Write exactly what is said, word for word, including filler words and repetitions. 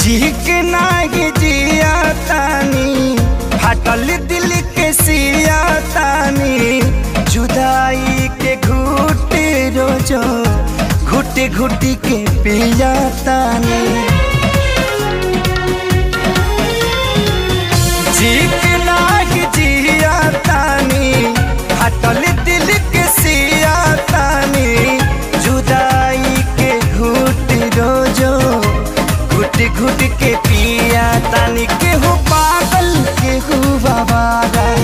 ठीक नाही जिया तानी फाटल दिल के सिया तानी जुदाई के घुट रोजो घुट घुट के पिया तानी ठीक नाही जिया तानी फाटल दिल के सिया तानी जुदाई के घुट रोजो घुट घुट के पिया तानी केहू पागल केहू बाबा।